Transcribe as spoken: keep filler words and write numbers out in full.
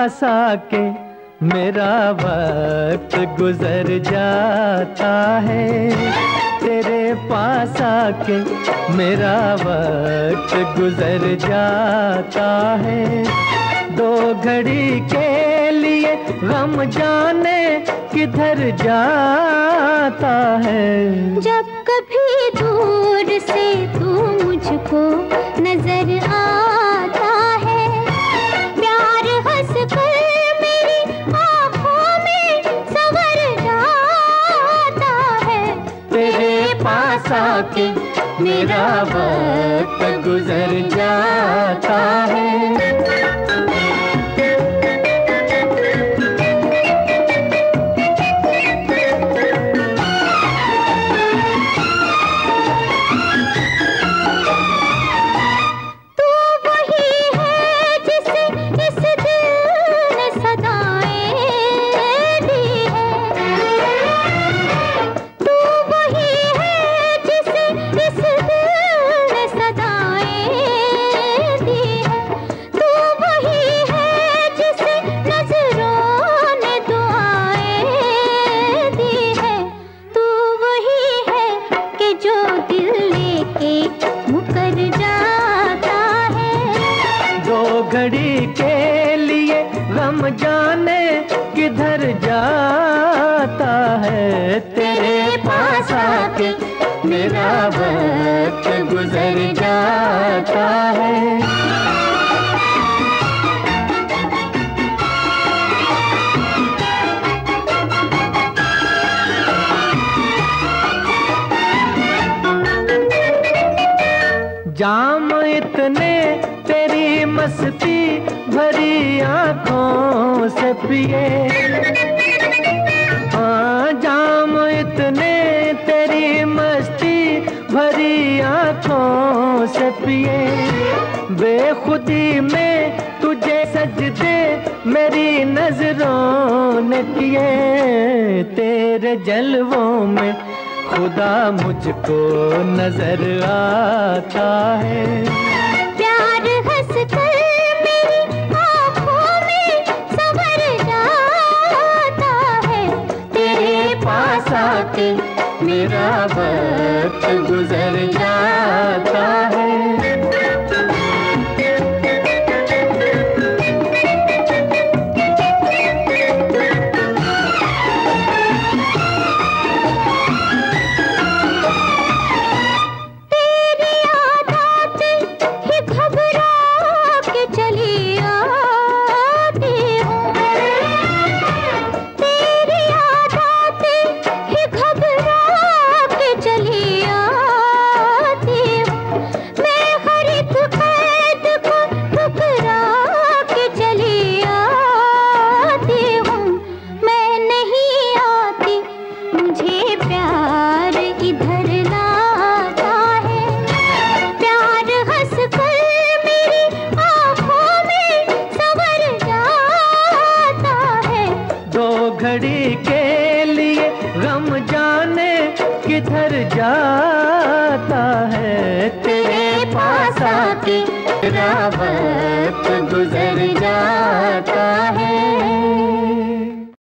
पास आके मेरा वक्त गुजर जाता है, तेरे पास आके मेरा वक्त गुजर जाता है। दो घड़ी के लिए गम जाने किधर जाता है। जब कभी दूर से तू मुझको नजर आता है, प्यार हंस कर मेरी आँखों में संवर जाता है। तेरे पास आके मेरा वक्त गुजर जाता है। घड़ी के लिए गम जाने किधर जाता है। तेरे पास आके मेरा वक्त गुजर जाता है। जाम इतने तेरी मस्ती भरी आँखों से पिए, हाँ जाम इतने तेरी मस्ती भरी आँखों से पिए। बेखुदी में तुझे सजदे मेरी नजरों ने किए, तेरे जलवों में खुदा मुझको नजर आता है। प्यार हंस कर मेरी आँखों में संवर जाता है। तेरे पास आके मेरा वक्त गुजर जाता है। घड़ी के लिए गम जाने किधर जाता है। तेरे पास आके मेरा वक्त गुजर जाता है।